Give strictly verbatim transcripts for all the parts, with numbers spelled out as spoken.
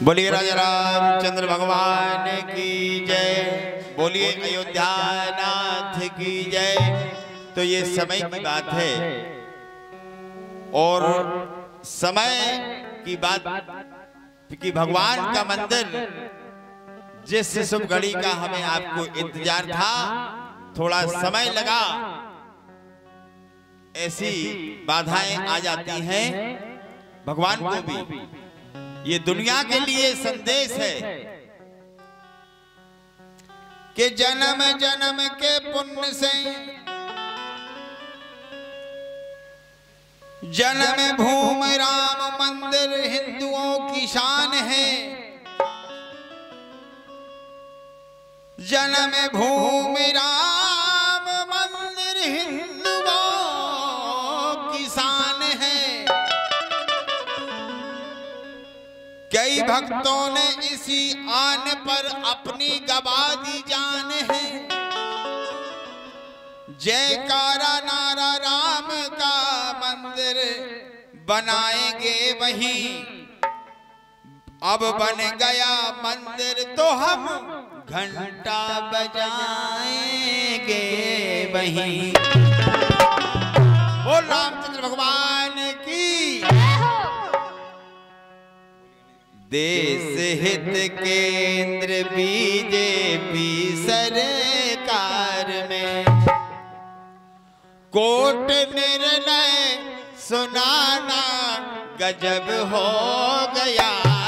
बोलिए राजा रामचंद्र भगवान की जय, बोलिए अयोध्या नाथ की जय। तो ये समय की बात है और समय की बात कि भगवान का मंदिर जिस शुभ घड़ी का हमें आपको इंतजार था, थोड़ा समय लगा, ऐसी बाधाएं आ जाती हैं भगवान को भी। ये दुनिया के लिए संदेश है कि जन्म जन्म के पुण्य से जन्म भूमि राम मंदिर हिंदुओं की शान है। जन्म भूमि राम मंदिर हिंदुओं की शान है। कई भक्तों ने इसी आन पर अपनी गवा दी जान है। जयकारा नारा राम का मंदिर बनाएंगे वहीं। अब बन गया मंदिर तो हम घंटा बजाएंगे वहीं। बोल रामचंद्र भगवान की। देश हित केंद्र बीजेपी सरकार में कोर्ट निर्णय सुनाना गजब हो गया।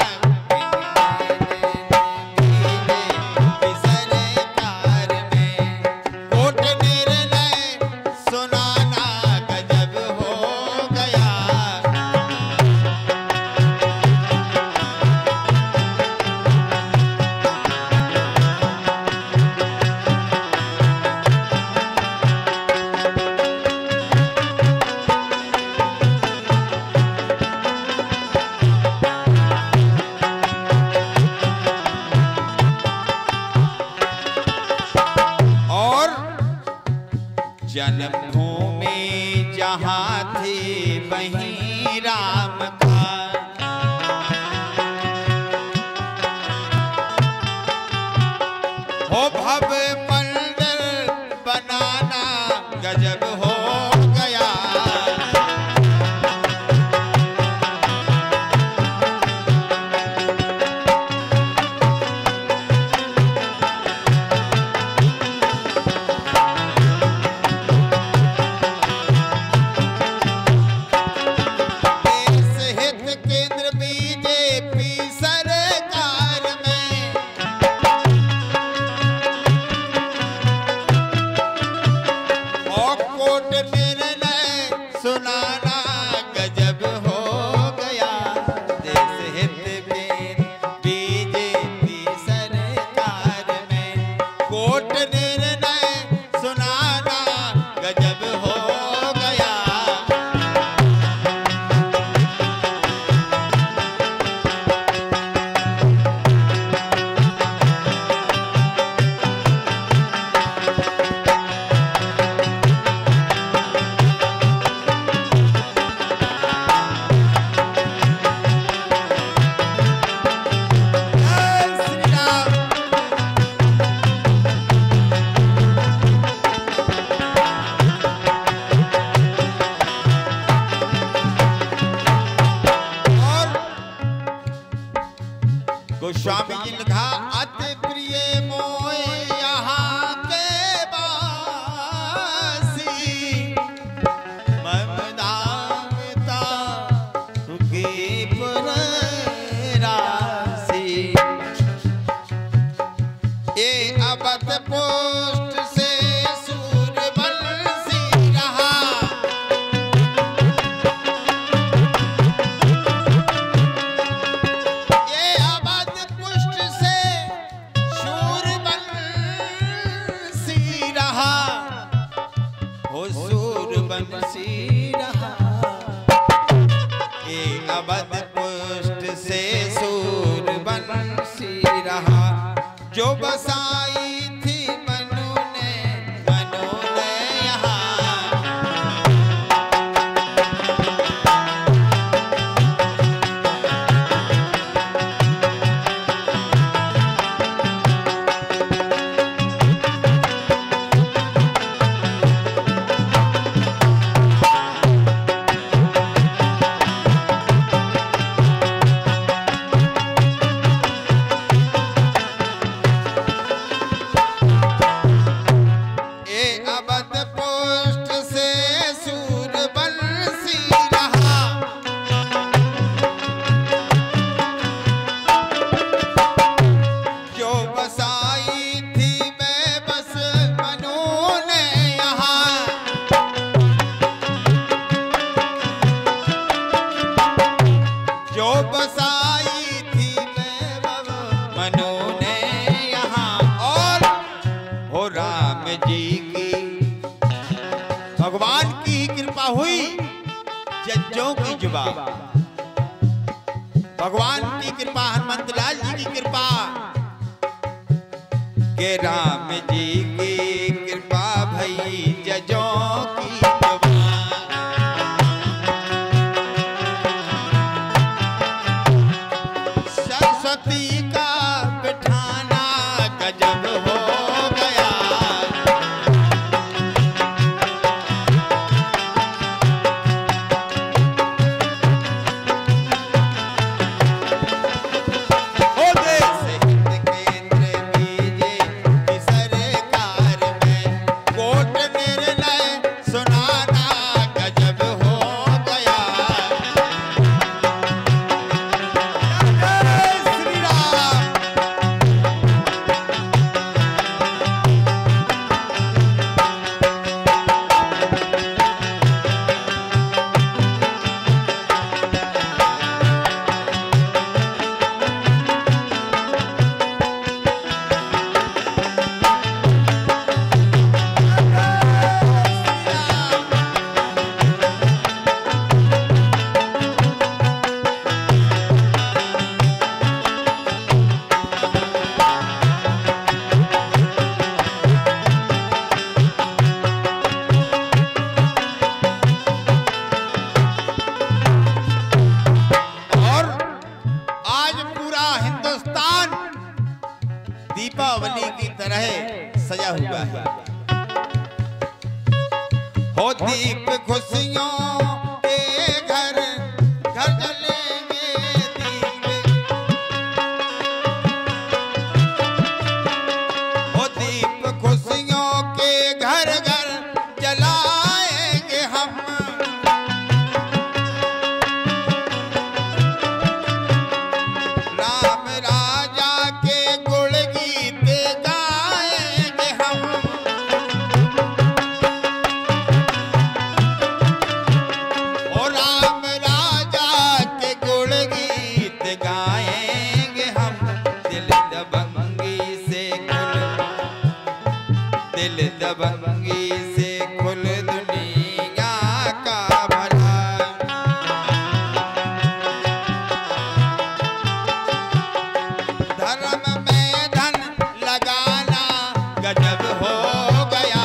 जन्मभूमि जहाँ थी वहीं राम का। हो भव्य मंदिर बनाना गजब हो गया। गोस्वामी जी ने लिखा, अति प्रिय मोय यहाँ के बासी। ममदाता सुखी पुर राशि। ये अवध पोस्ट से सूरबंसी रहा। सूरबंसी रहा। ये अवध पुष्ट से सूरबंसी रहा। जो बसाई थी मनु ने मनु ने यहाँ। कृपा, भगवान की कृपा, हनुमंत लाल जी की कृपा, के राम जी की कृपा भई जजों की सरस्वती का बिठाना गजब हो गया। ओ देश हिंद केंद्र की सरकार में कोर्ट निर्णय सुनाना गजब हो गया। श्री राम। और आज पूरा हिंदुस्तान दीपावली की तरह सजा हुआ है। हो दीप खुशियों के घर घर जलेंगे दीप, हो दीप खुशियों के घर घर जलाएंगे हम। राम राजा के गुण गीत गाएंगे हम। ओ राम राजा के गुण गीत गाएंगे हम। दिल दबंगी से खुल, दिल दबंगी से खुल दुनिया का भला। धर्म में धन लगाना गजब हो गया।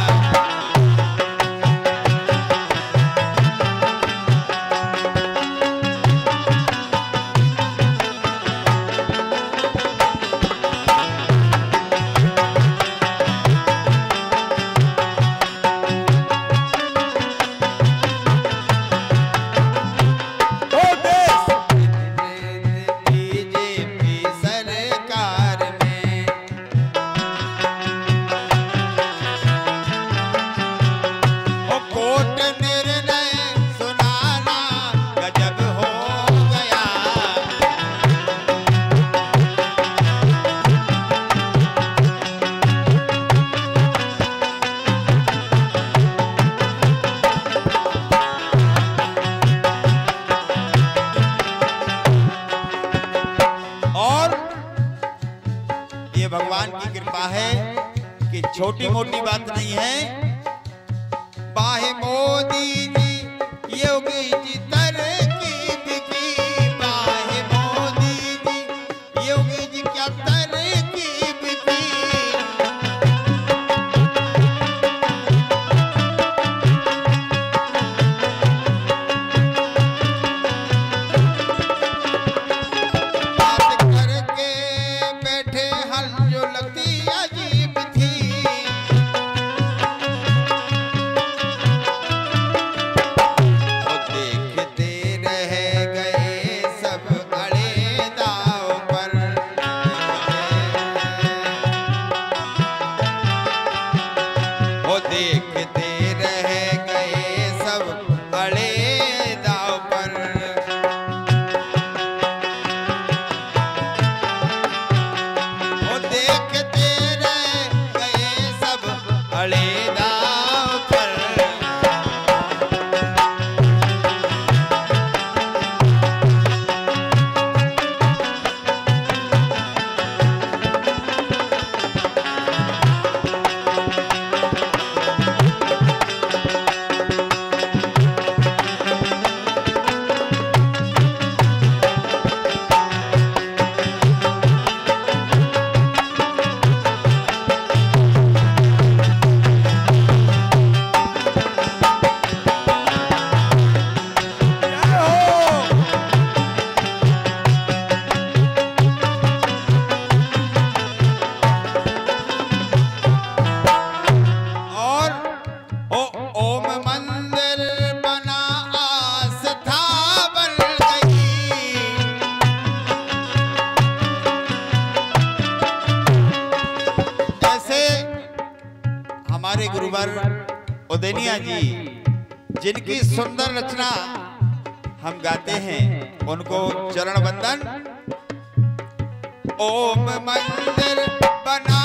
ओ देश बीजेपी सरकार में ओ कोर्ट निर्णय सुनाना गजब हो गया। और ये भगवान की कृपा है कि छोटी मोटी बात नहीं है। बाहे मोदी जी योगी जी तरकीब की, बाहे मोदी जी योगी जी क्या तरकीब की। बात करके बैठे हल जो लगती अजीब थी। ओ देख हमारे गुरुवर उदयनिया जी जिनकी सुंदर रचना हम गाते हैं उनको चरण वंदन। ओम मंदिर बना